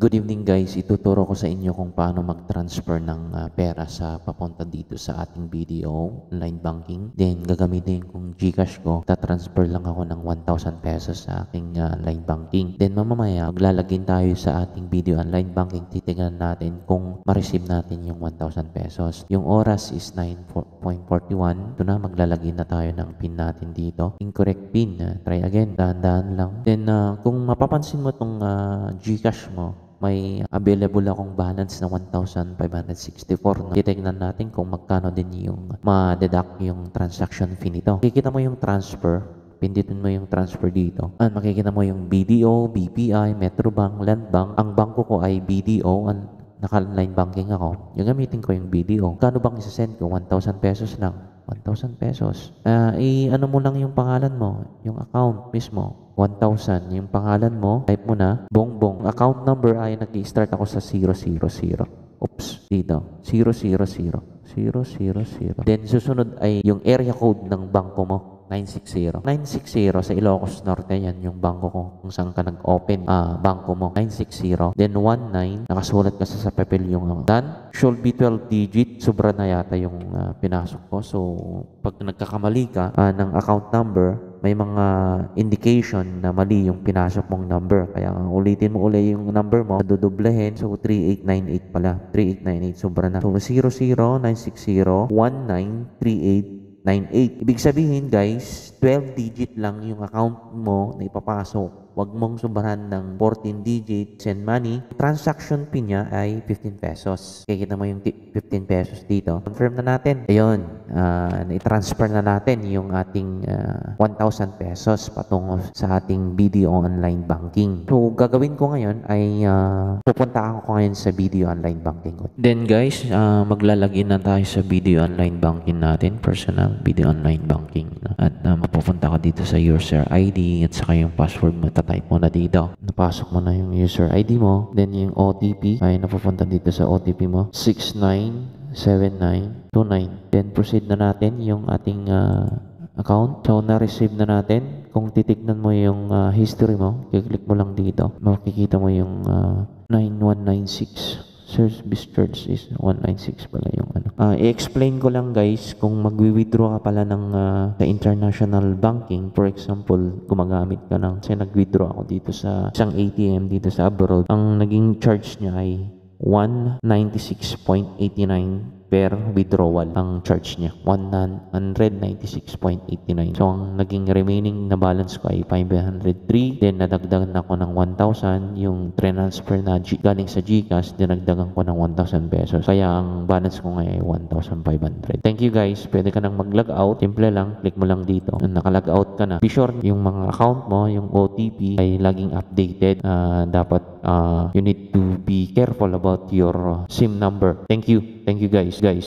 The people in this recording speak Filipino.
Good evening guys, ituturo ko sa inyo kung paano mag-transfer ng pera sa papunta dito sa ating BDO, online banking. Then gagamitin kong GCash ko, tatransfer lang ako ng 1,000 pesos sa aking online banking. Then mamamaya, maglalagin tayo sa ating BDO online banking, titignan natin kung ma-receive natin yung 1,000 pesos. Yung oras is 9:41. Ito na, maglalagay na tayo ng PIN natin dito. Incorrect PIN, try again, dahan-dahan lang. Then kung mapapansin mo itong GCash mo, may available akong balance na 1,564. No? Titignan natin kung magkano din yung ma-deduct yung transaction fee nito. Makikita mo yung transfer. Pindutin mo yung transfer dito. Makikita mo yung BDO, BPI, Metrobank, Landbank. Ang bangko ko ay BDO. Naka-online banking ako. Yung gamitin ko yung BDO. Kano bang isa-send ko? 1,000 pesos lang. 1,000 pesos. Ano mo lang yung pangalan mo, yung account mismo. 1,000. Yung pangalan mo, type mo na, Bongbong. Account number ay nag-i-start ako sa 000. Oops, dito. 000. Then susunod ay yung area code ng bangko mo. 960. 960 sa Ilocos Norte, yan yung bangko ko kung saan ka nag-open bangko mo. 960. Then 19, nakasulat kasi sa papel yung done. Should be 12 digit. Sobra na yata yung pinasok ko. So, pag nagkakamali ka ng account number, may mga indication na mali yung pinasok mong number. Kaya ulitin mo uli yung number mo, dudublehin. So, 3898 pala. 3898, sobra na. So, 00960 193898. Ibig sabihin guys, 12 digit lang yung account mo na ipapasok. Huwag mong subaran ng 14 digit send money. Transaction fee niya ay 15 pesos. Kikita mo yung 15 pesos dito. Confirm na natin. Ayun, i-transfer na natin yung ating 1,000 pesos patungo sa ating BDO online banking. So, gagawin ko ngayon ay pupunta ako ngayon sa BDO online banking ko. Then guys, maglalagin na tayo sa BDO online banking natin. Personal BDO online banking. At mapupunta ka dito sa user ID at saka yung password mo. Type mo na dito. Napasok mo na yung user ID mo. Then yung OTP ay napupunta dito sa OTP mo. 697929. Then proceed na natin yung ating account. So na-receive na natin. Kung titignan mo yung history mo, kiklik mo lang dito. Makikita mo yung 9196. Search discharge is 196 pala yung ano. I-explain ko lang guys, kung magwi-withdraw ka pala ng sa international banking, for example, gumagamit ka ng, kasi nag-withdraw ako dito sa isang ATM dito sa abroad, ang naging charge niya ay 196.89 per withdrawal ang charge niya. 196.89. So, ang naging remaining na balance ko ay 503. Then, nadagdagan ako ng 1,000. Yung transfer na galing sa GCash, dinagdagan ko ng 1,000 pesos. Kaya, ang balance ko ngayon ay 1,500. Thank you guys. Pwede ka nang mag-log out. Simple lang. Click mo lang dito. Naka-log out ka na. Be sure yung mga account mo, yung OTP ay laging updated. Dapat you need to be careful about your SIM number. Thank you. Thank you guys.